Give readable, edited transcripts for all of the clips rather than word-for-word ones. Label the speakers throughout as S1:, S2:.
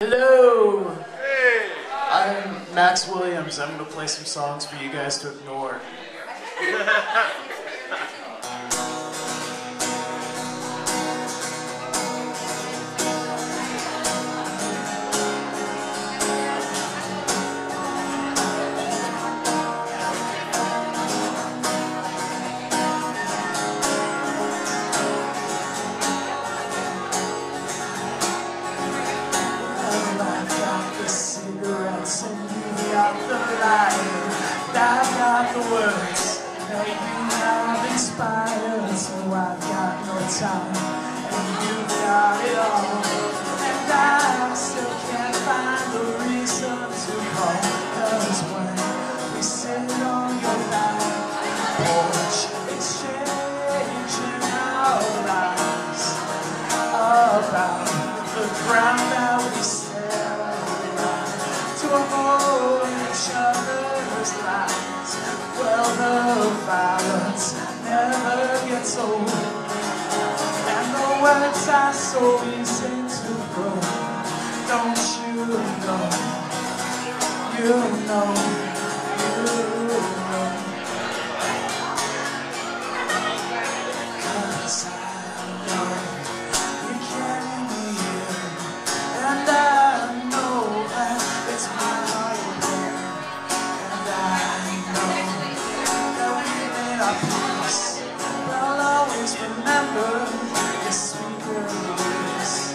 S1: Hello!
S2: Hey!
S1: I'm Max Williams. I'm going to play some songs for you guys to ignore. Cigarettes and you got the light, I've got the words that you have inspired. So I've got no time and you've got it all, and I still can't find the reason to call. Cause when we sit on your back porch, exchanging our lies about the ground that we to hold each other's lives. Well, the violence never gets old, and the words are so easy to grow. Don't you know, you know, you know. 'Cause I know you can't be here, and I know that it's my heart again, and I know that we made our peace, but I'll always remember your sweet release.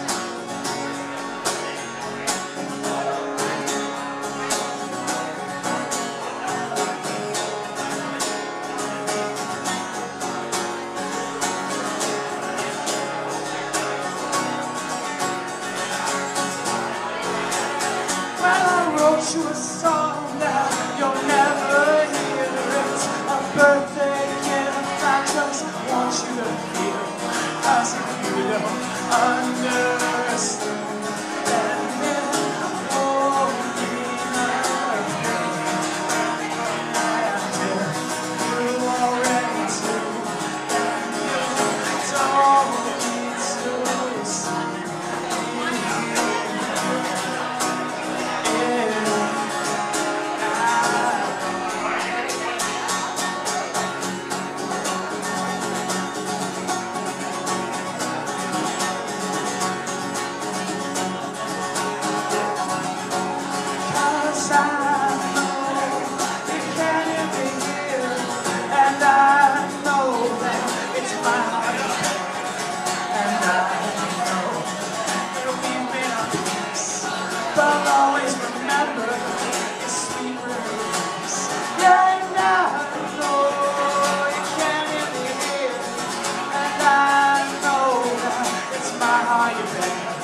S1: I wrote you a song that you'll never hear. It's a birthday gift I just want you to feel. 'Cause if you don't understand, then it won't mean nothing. And if you already do, then you don't need to see. But I'll always remember the sweet release. Yeah, and I know you can't hear me here, and I know that it's my heart you're begging.